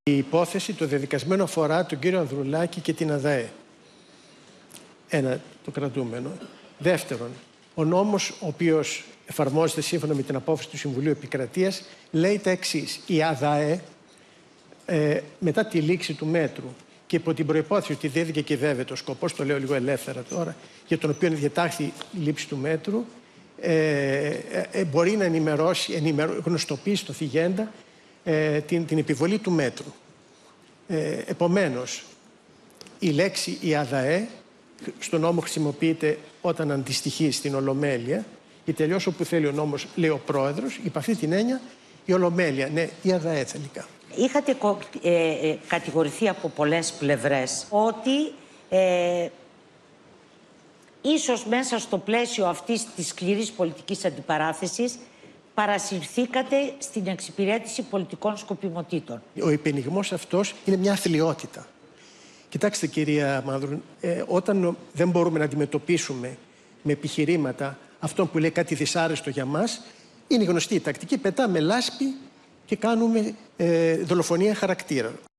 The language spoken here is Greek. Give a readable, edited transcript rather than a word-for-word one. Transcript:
Η υπόθεση, το δεδικασμένο αφορά τον κύριο Ανδρουλάκη και την ΑΔΑΕ. Ένα, το κρατούμενο. Δεύτερον, ο νόμος ο οποίος εφαρμόζεται σύμφωνα με την απόφαση του Συμβουλίου Επικρατείας λέει τα εξής. Η ΑΔΑΕ μετά τη λήξη του μέτρου και υπό την προϋπόθεση ότι δεν διακυβεύεται ο σκοπός, το λέω λίγο ελεύθερα τώρα, για τον οποίο διατάχθη η λήψη του μέτρου, μπορεί να γνωστοποιήσει το θυγέντα την επιβολή του μέτρου. Επομένως, η λέξη η ΑΔΑΕ στον νόμο χρησιμοποιείται όταν αντιστοιχεί στην Ολομέλεια, και τελειώς όπου θέλει ο νόμος, λέει ο πρόεδρος, υπ' αυτή την έννοια η Ολομέλεια, ναι, η ΑΔΑΕ τελικά. Είχατε κατηγορηθεί από πολλές πλευρές ότι ίσως μέσα στο πλαίσιο αυτής της σκληρής πολιτικής αντιπαράθεσης παρασυρθήκατε στην εξυπηρέτηση πολιτικών σκοπιμοτήτων. Ο υπενιγμός αυτός είναι μια αθλιότητα. Κοιτάξτε, κυρία Μάνδρου, όταν δεν μπορούμε να αντιμετωπίσουμε με επιχειρήματα αυτόν που λέει κάτι δυσάρεστο για μας, είναι γνωστή η τακτική, πετάμε λάσπη και κάνουμε δολοφονία χαρακτήρα.